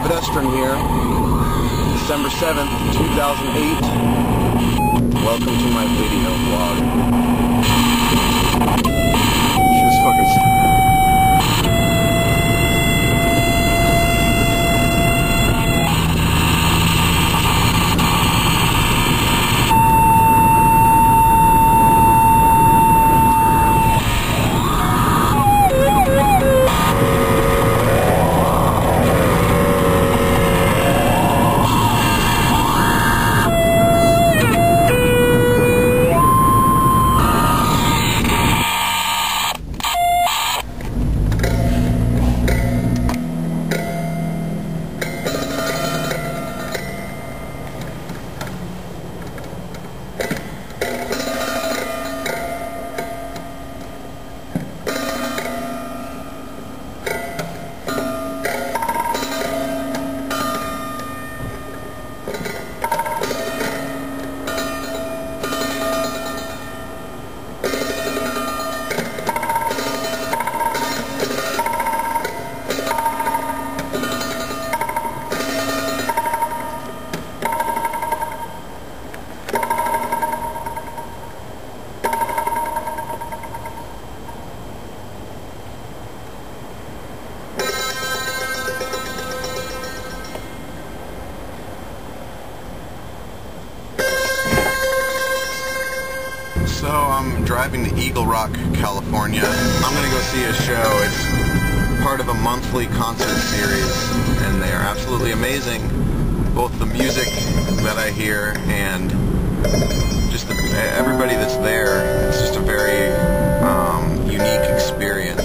pedestrian here. December 7th, 2008. Welcome to my video vlog. Just fucking... So I'm driving to Eagle Rock, California. I'm gonna go see a show. It's part of a monthly concert series, and they are absolutely amazing. Both the music that I hear and just everybody that's there. It's just a very unique experience.